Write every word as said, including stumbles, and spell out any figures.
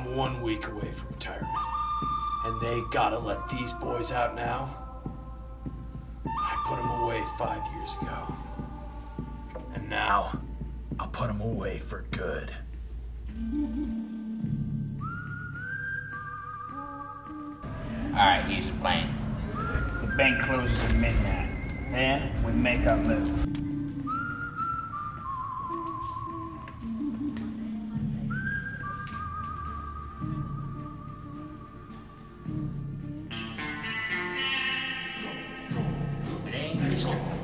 I'm one week away from retirement. And they gotta let these boys out now? I put them away five years ago. And now, I'll put them away for good. Alright, here's the plan. The bank closes at midnight. Then, we make our move. It ain't risky.